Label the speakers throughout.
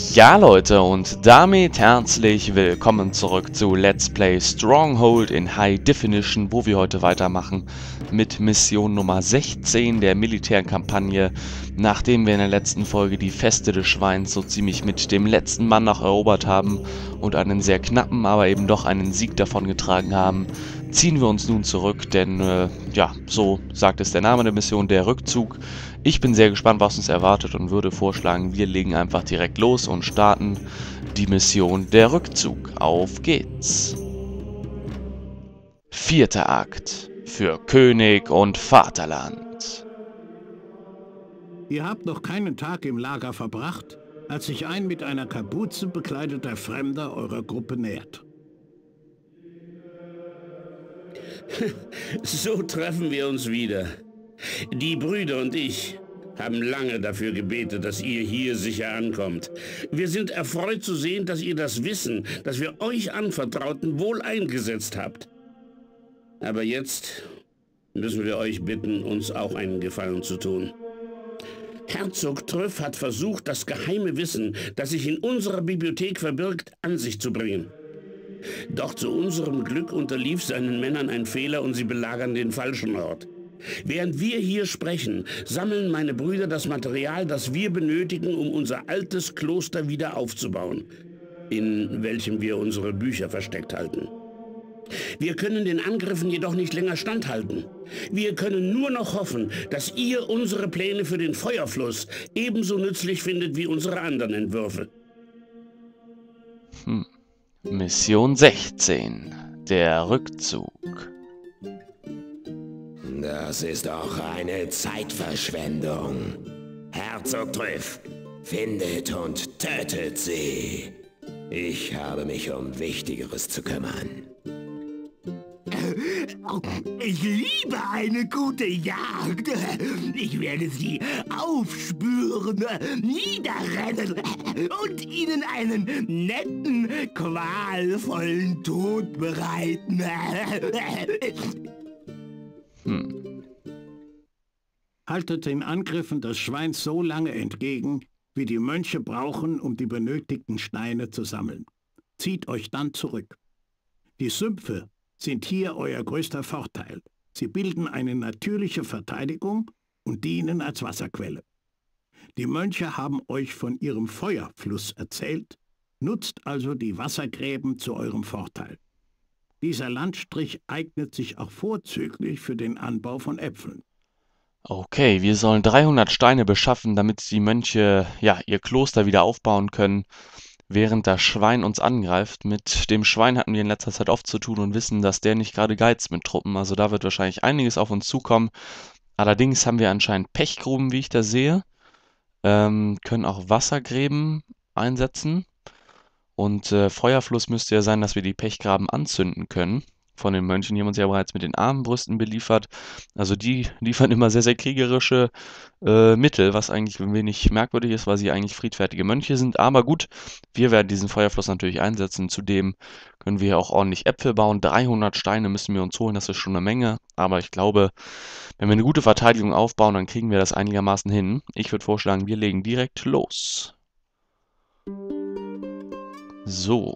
Speaker 1: Ja Leute, und damit herzlich willkommen zurück zu Let's Play Stronghold in High Definition, wo wir heute weitermachen mit Mission Nummer 16 der militären Kampagne, nachdem wir in der letzten Folge die Feste des Schweins so ziemlich mit dem letzten Mann noch erobert haben und einen sehr knappen, aber eben doch einen Sieg davongetragen haben, ziehen wir uns nun zurück, denn ja, so sagt es der Name der Mission, der Rückzug. Ich bin sehr gespannt, was uns erwartet und würde vorschlagen, wir legen einfach direkt los und starten die Mission der Rückzug. Auf geht's! 4. Akt für König und Vaterland.
Speaker 2: Ihr habt noch keinen Tag im Lager verbracht, als sich ein mit einer Kapuze bekleideter Fremder eurer Gruppe nähert.
Speaker 3: So treffen wir uns wieder. Die Brüder und ich haben lange dafür gebetet, dass ihr hier sicher ankommt. Wir sind erfreut zu sehen, dass ihr das Wissen, das wir euch anvertrauten, wohl eingesetzt habt. Aber jetzt müssen wir euch bitten, uns auch einen Gefallen zu tun. Herzog Trüff hat versucht, das geheime Wissen, das sich in unserer Bibliothek verbirgt, an sich zu bringen. Doch zu unserem Glück unterlief seinen Männern ein Fehler und sie belagern den falschen Ort. Während wir hier sprechen, sammeln meine Brüder das Material, das wir benötigen, um unser altes Kloster wieder aufzubauen, in welchem wir unsere Bücher versteckt halten. Wir können den Angriffen jedoch nicht länger standhalten. Wir können nur noch hoffen, dass ihr unsere Pläne für den Feuerfluss ebenso nützlich findet wie unsere anderen Entwürfe.
Speaker 1: Mission 16. Der Rückzug.
Speaker 4: Das ist doch eine Zeitverschwendung. Herzog Trüff, findet und tötet sie. Ich habe mich um Wichtigeres zu kümmern.
Speaker 5: Ich liebe eine gute Jagd. Ich werde sie aufspüren, niederrennen und ihnen einen netten, qualvollen Tod bereiten.
Speaker 2: Haltet den Angriffen des Schweins so lange entgegen, wie die Mönche brauchen, um die benötigten Steine zu sammeln. Zieht euch dann zurück. Die Sümpfe sind hier euer größter Vorteil. Sie bilden eine natürliche Verteidigung und dienen als Wasserquelle. Die Mönche haben euch von ihrem Feuerfluss erzählt, nutzt also die Wassergräben zu eurem Vorteil. Dieser Landstrich eignet sich auch vorzüglich für den Anbau von Äpfeln.
Speaker 1: Okay, wir sollen 300 Steine beschaffen, damit die Mönche ja ihr Kloster wieder aufbauen können, während das Schwein uns angreift. Mit dem Schwein hatten wir in letzter Zeit oft zu tun und wissen, dass der nicht gerade geizt mit Truppen. Also da wird wahrscheinlich einiges auf uns zukommen. Allerdings haben wir anscheinend Pechgruben, wie ich das sehe. Können auch Wassergräben einsetzen. Und Feuerfluss müsste ja sein, dass wir die Pechgraben anzünden können. Von den Mönchen, die haben uns ja bereits mit den Armbrüsten beliefert. Also die liefern immer sehr, sehr kriegerische Mittel, was eigentlich ein wenig merkwürdig ist, weil sie eigentlich friedfertige Mönche sind. Aber gut, wir werden diesen Feuerfluss natürlich einsetzen. Zudem können wir hier auch ordentlich Äpfel bauen. 300 Steine müssen wir uns holen, das ist schon eine Menge. Aber ich glaube, wenn wir eine gute Verteidigung aufbauen, dann kriegen wir das einigermaßen hin. Ich würde vorschlagen, wir legen direkt los. So.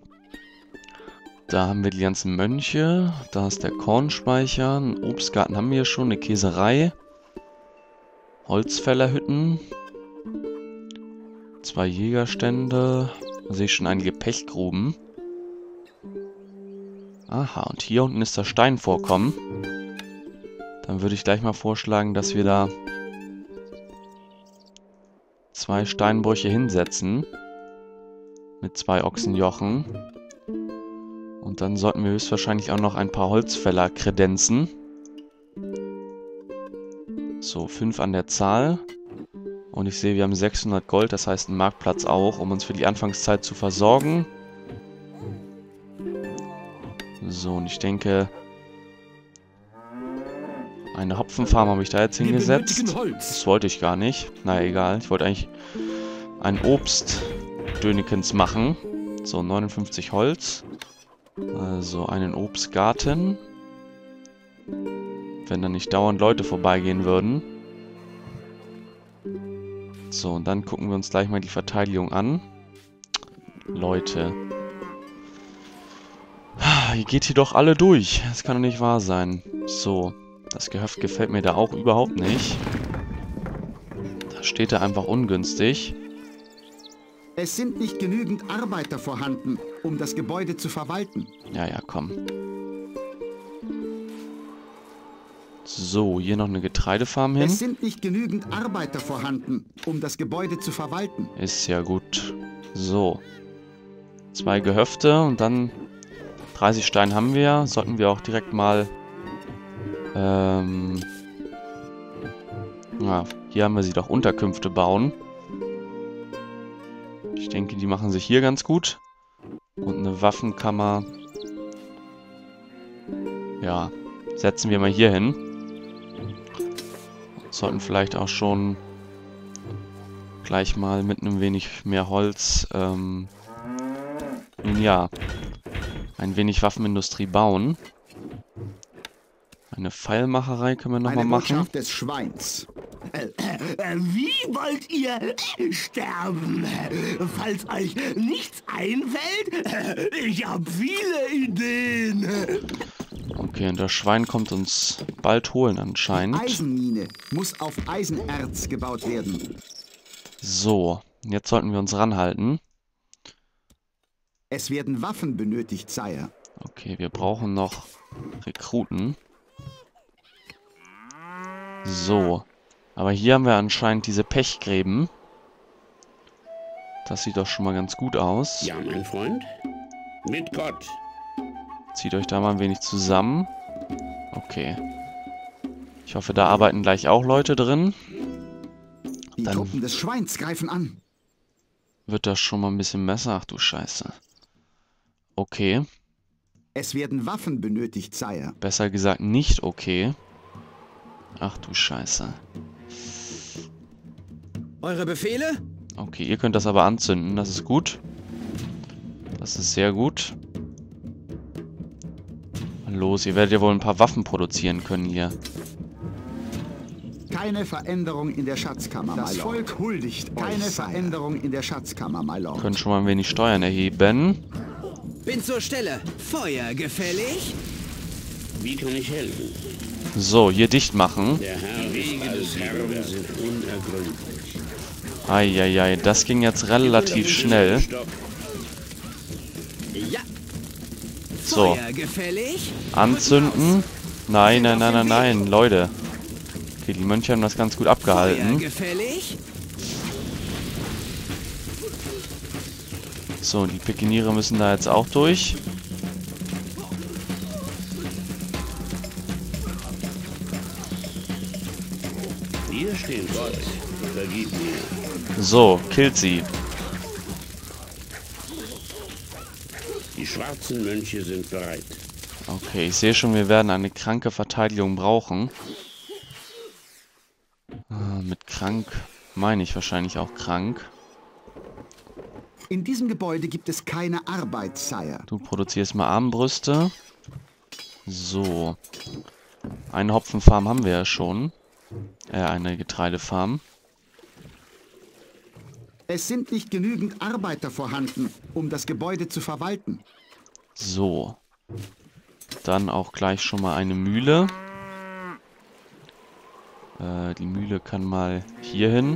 Speaker 1: Da haben wir die ganzen Mönche, da ist der Kornspeicher, einen Obstgarten haben wir schon, eine Käserei, Holzfällerhütten, 2 Jägerstände, da sehe ich schon einige Pechgruben. Aha, und hier unten ist das Steinvorkommen. Dann würde ich gleich mal vorschlagen, dass wir da 2 Steinbrüche hinsetzen, mit 2 Ochsenjochen. Und dann sollten wir höchstwahrscheinlich auch noch ein paar Holzfäller kredenzen. So, 5 an der Zahl. Und ich sehe, wir haben 600 Gold, das heißt einen Marktplatz auch, um uns für die Anfangszeit zu versorgen. So, und ich denke, eine Hopfenfarm habe ich da jetzt hingesetzt. Das wollte ich gar nicht. Naja, egal. Ich wollte eigentlich ein Obstdönekens machen. So, 59 Holz. Also einen Obstgarten. Wenn da nicht dauernd Leute vorbeigehen würden. So, und dann gucken wir uns gleich mal die Verteidigung an. Leute. Ihr geht hier doch alle durch. Das kann doch nicht wahr sein. So, das Gehöft gefällt mir da auch überhaupt nicht. Da steht er einfach ungünstig.
Speaker 6: Es sind nicht genügend Arbeiter vorhanden, um das Gebäude zu verwalten.
Speaker 1: Ja, ja, komm. So, hier noch eine Getreidefarm hin.
Speaker 6: Es sind nicht genügend Arbeiter vorhanden, um das Gebäude zu verwalten.
Speaker 1: Ist ja gut. So. 2 Gehöfte und dann 30 Steine haben wir. Sollten wir auch direkt mal... ja, hier haben wir sie doch Unterkünfte bauen. Ich denke, die machen sich hier ganz gut. Und eine Waffenkammer. Ja, setzen wir mal hier hin. Sollten vielleicht auch schon gleich mal mit einem wenig mehr Holz, nun ja, ein wenig Waffenindustrie bauen. Eine Pfeilmacherei können wir nochmal machen.
Speaker 6: Botschaft des Schweins.
Speaker 5: Wie wollt ihr sterben? Falls euch nichts einfällt, ich habe viele Ideen.
Speaker 1: Okay, und das Schwein kommt uns bald holen anscheinend.
Speaker 6: Eisenmine muss auf Eisenerz gebaut werden.
Speaker 1: So, jetzt sollten wir uns ranhalten.
Speaker 6: Es werden Waffen benötigt, Sire.
Speaker 1: Okay, wir brauchen noch Rekruten. So. Aber hier haben wir anscheinend diese Pechgräben. Das sieht doch schon mal ganz gut aus.
Speaker 3: Ja, mein Freund. Mit Gott.
Speaker 1: Zieht euch da mal ein wenig zusammen. Okay. Ich hoffe, da arbeiten gleich auch Leute drin.
Speaker 6: Die
Speaker 1: Dann
Speaker 6: Truppen des Schweins greifen an.
Speaker 1: wird das schon mal ein bisschen besser. Ach du Scheiße. Okay.
Speaker 6: Es werden Waffen benötigt, Sire.
Speaker 1: Besser gesagt nicht okay. Ach du Scheiße.
Speaker 7: Eure Befehle?
Speaker 1: Okay, ihr könnt das aber anzünden. Das ist gut. Das ist sehr gut. Los, ihr werdet ja wohl ein paar Waffen produzieren können hier.
Speaker 6: Keine Veränderung in der Schatzkammer,
Speaker 5: Das
Speaker 6: my Lord.
Speaker 5: Volk huldigt euch,
Speaker 6: Keine
Speaker 5: Sire.
Speaker 6: Veränderung in der Schatzkammer, my Lord.
Speaker 1: Können schon mal ein wenig Steuern erheben.
Speaker 7: Bin zur Stelle. Feuer gefällig?
Speaker 3: Wie kann ich helfen?
Speaker 1: So, hier dicht machen.
Speaker 3: Der Herr Wege des Herrn sind unergründlich.
Speaker 1: Eieiei, das ging jetzt relativ schnell.
Speaker 3: Stopp.
Speaker 7: Ja.
Speaker 1: So,
Speaker 7: Feuer gefällig?
Speaker 1: anzünden. Nein, nein, nein, nein, nein, Leute. Okay, die Mönche haben das ganz gut
Speaker 7: Feuer
Speaker 1: abgehalten.
Speaker 7: gefällig?
Speaker 1: So, die Pikiniere müssen da jetzt auch durch.
Speaker 3: Wir stehen Gott. Vergib mir.
Speaker 1: So, killt sie.
Speaker 3: Die schwarzen Mönche sind bereit.
Speaker 1: Okay, ich sehe schon, wir werden eine kranke Verteidigung brauchen. Mit krank meine ich wahrscheinlich auch krank.
Speaker 6: In diesem Gebäude gibt es keine Arbeit, Sire.
Speaker 1: Du produzierst mal Armbrüste. So. Eine Hopfenfarm haben wir ja schon. Eine Getreidefarm.
Speaker 6: Es sind nicht genügend Arbeiter vorhanden, um das Gebäude zu verwalten.
Speaker 1: So. Dann auch gleich schon mal eine Mühle. Die Mühle kann mal hier hin.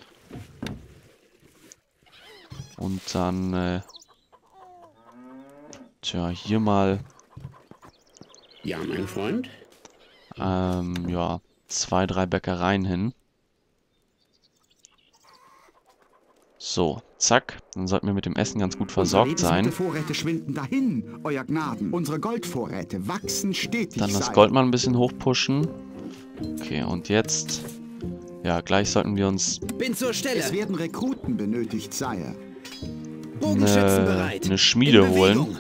Speaker 1: Und dann, tja, hier mal,
Speaker 3: Ja, mein Freund.
Speaker 1: ja, 2, 3 Bäckereien hin. So, zack. Dann sollten wir mit dem Essen ganz gut versorgt sein.
Speaker 6: Unsere Lebensmittelvorräte schwinden dahin, Euer Gnaden. Unsere Goldvorräte wachsen stetig,
Speaker 1: Dann das
Speaker 6: Sire.
Speaker 1: Gold mal ein bisschen hochpushen. Okay, und jetzt, ja, gleich sollten wir uns
Speaker 7: Bin zur Stelle.
Speaker 6: Es werden Rekruten benötigt, Sire.
Speaker 7: Bogenschützen bereit.
Speaker 1: eine Schmiede
Speaker 7: In
Speaker 1: holen.
Speaker 7: Bewegung.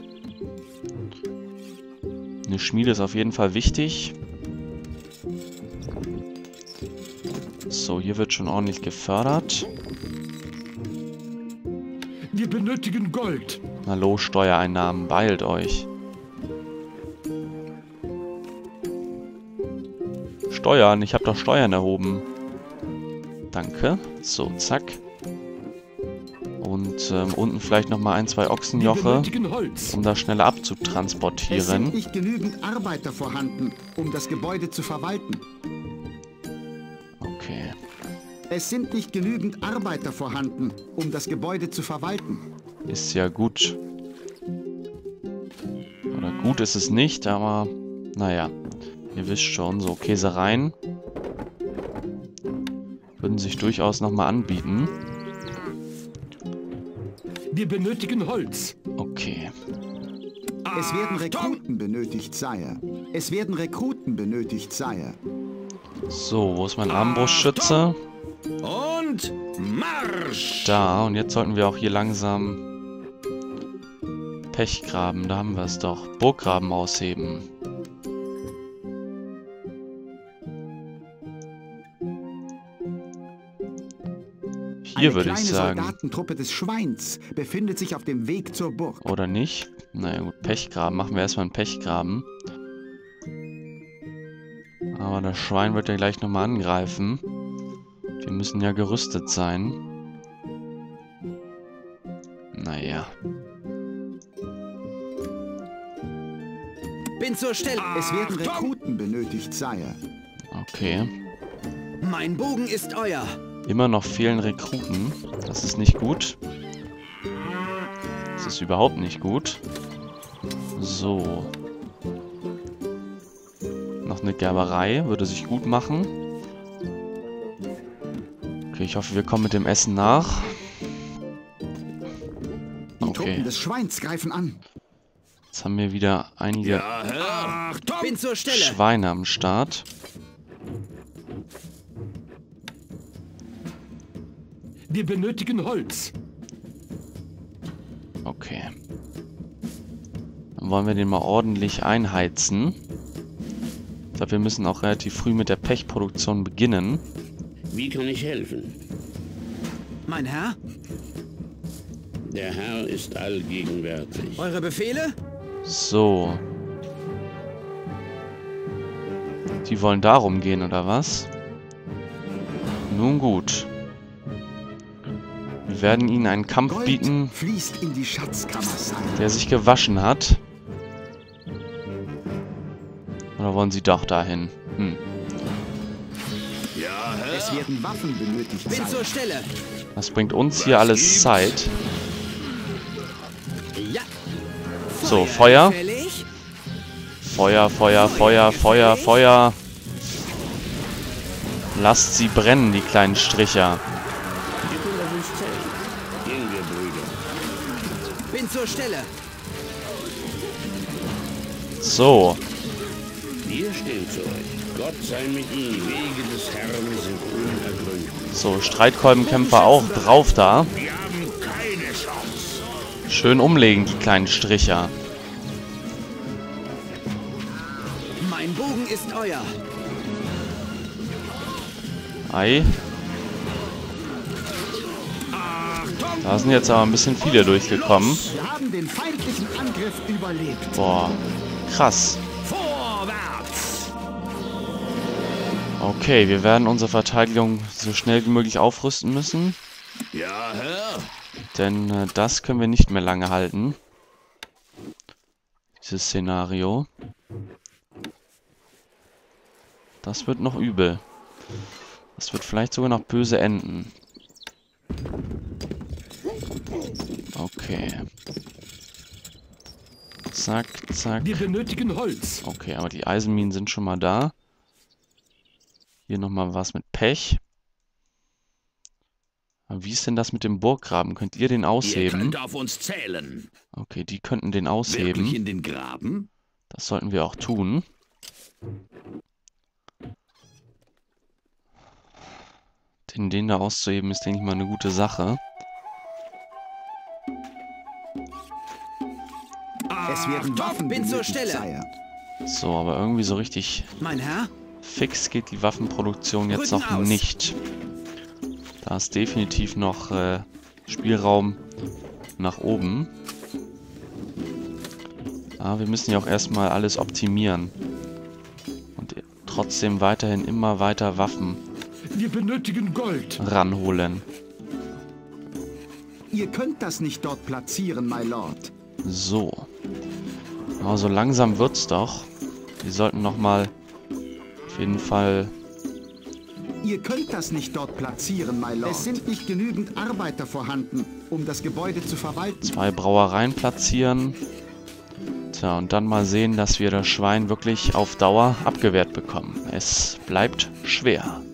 Speaker 1: Eine Schmiede ist auf jeden Fall wichtig. So, hier wird schon ordentlich gefördert.
Speaker 2: Wir benötigen Gold.
Speaker 1: Hallo, Steuereinnahmen, beeilt euch. Steuern, ich habe doch Steuern erhoben. Danke. So, zack. Und unten vielleicht nochmal ein, zwei Ochsenjoche, um das schneller
Speaker 6: Es sind
Speaker 1: abzutransportieren.
Speaker 6: nicht genügend Arbeiter vorhanden, um das Gebäude zu verwalten.
Speaker 1: Okay.
Speaker 6: Es sind nicht genügend Arbeiter vorhanden, um das Gebäude zu verwalten.
Speaker 1: Ist ja gut. Oder gut ist es nicht, aber naja. Ihr wisst schon, so Käsereien würden sich durchaus nochmal anbieten.
Speaker 5: Wir benötigen Holz.
Speaker 1: Okay.
Speaker 6: Es werden Rekruten benötigt, Sire. Es werden Rekruten benötigt, Sire.
Speaker 1: So, wo ist mein Armbrustschütze?
Speaker 3: Und Marsch!
Speaker 1: Da, und jetzt sollten wir auch hier langsam Pech graben. Da haben wir es doch. Burggraben ausheben. Hier würde ich sagen.
Speaker 6: Eine kleine Soldatentruppe des Schweins befindet sich auf dem Weg zur Burg.
Speaker 1: Oder nicht? Naja gut, Pechgraben. Machen wir erstmal einen Pechgraben. Aber das Schwein wird ja gleich nochmal angreifen. Wir müssen ja gerüstet sein. Naja.
Speaker 7: Bin zur Stelle.
Speaker 6: Es werden Rekruten benötigt, Sire.
Speaker 1: Okay.
Speaker 7: Mein Bogen ist euer.
Speaker 1: Immer noch fehlen Rekruten. Das ist nicht gut. Das ist überhaupt nicht gut. So. Noch eine Gerberei würde sich gut machen. Okay, ich hoffe, wir kommen mit dem Essen nach.
Speaker 6: Die
Speaker 1: Okay.
Speaker 6: Truppen des Schweins greifen an.
Speaker 1: Jetzt haben wir wieder einige
Speaker 7: Bin zur Stelle.
Speaker 1: Schweine am Start.
Speaker 5: Wir benötigen Holz.
Speaker 1: Okay. Dann wollen wir den mal ordentlich einheizen. Ich glaube, wir müssen auch relativ früh mit der Pechproduktion beginnen.
Speaker 3: Wie kann ich helfen?
Speaker 7: Mein Herr,
Speaker 3: Der Herr ist allgegenwärtig.
Speaker 7: eure Befehle?
Speaker 1: So. Die wollen darum gehen, oder was? Nun gut. Wir werden ihnen einen Kampf
Speaker 6: Gold
Speaker 1: bieten,
Speaker 6: fließt in die Schatzkammer, Sire.
Speaker 1: der sich gewaschen hat. Oder wollen sie doch dahin?
Speaker 6: Es werden Waffen benötigt,
Speaker 7: Bin
Speaker 6: Sire.
Speaker 7: zur Stelle.
Speaker 1: Das bringt uns hier alles Zeit.
Speaker 7: Ja.
Speaker 1: So, Feuer.
Speaker 7: Gefällig?
Speaker 1: Feuer, Feuer, Feuer, Feuer, Feuer. Lasst sie brennen, die kleinen Stricher.
Speaker 3: Wir können auf uns zählen. Gehen wir, Brüder.
Speaker 7: Bin zur Stelle.
Speaker 1: So,
Speaker 3: Wir stehen zu euch. Gott sei mit Ihnen. Die Wege des Herrn sind unergründlich.
Speaker 1: so, Streitkolbenkämpfer auch drauf da.
Speaker 3: Wir haben keine Chance.
Speaker 1: Schön umlegen, die kleinen Stricher.
Speaker 7: Mein Bogen ist euer.
Speaker 1: Ei. Da sind jetzt aber ein bisschen viele durchgekommen.
Speaker 6: Wir haben den feindlichen Angriff überlebt.
Speaker 1: Boah, krass.
Speaker 3: Vorwärts!
Speaker 1: Okay, wir werden unsere Verteidigung so schnell wie möglich aufrüsten müssen.
Speaker 3: Ja, Herr.
Speaker 1: Denn das können wir nicht mehr lange halten. Dieses Szenario. Das wird noch übel. Das wird vielleicht sogar noch böse enden. Okay. Zack, zack.
Speaker 5: Wir benötigen Holz.
Speaker 1: Okay, aber die Eisenminen sind schon mal da. Hier nochmal was mit Pech. Aber wie ist denn das mit dem Burggraben? Könnt ihr den
Speaker 8: Ihr
Speaker 1: ausheben?
Speaker 8: könnt auf uns zählen.
Speaker 1: Okay, die könnten den
Speaker 8: Wirklich
Speaker 1: ausheben.
Speaker 8: in den Graben?
Speaker 1: Das sollten wir auch tun. Den da auszuheben ist, denke ich mal, eine gute Sache.
Speaker 6: Es werden Waffen
Speaker 7: bin zur
Speaker 6: benötigt,
Speaker 7: Stelle.
Speaker 6: Sire.
Speaker 1: So, aber irgendwie so richtig
Speaker 7: Mein Herr,
Speaker 1: fix geht die Waffenproduktion jetzt
Speaker 7: Rücken
Speaker 1: noch
Speaker 7: aus.
Speaker 1: nicht. Da ist definitiv noch Spielraum nach oben. Aber wir müssen ja auch erstmal alles optimieren. Und trotzdem weiterhin immer weiter Waffen
Speaker 5: Wir benötigen Gold.
Speaker 1: ranholen.
Speaker 6: Ihr könnt das nicht dort platzieren, my Lord.
Speaker 1: So. Aber so langsam wird's doch. Wir sollten nochmal auf jeden Fall...
Speaker 6: Ihr könnt das nicht dort platzieren, my Lord. Es sind nicht genügend Arbeiter vorhanden, um das Gebäude zu verwalten.
Speaker 1: 2 Brauereien platzieren. Tja, und dann mal sehen, dass wir das Schwein wirklich auf Dauer abgewehrt bekommen. Es bleibt schwer.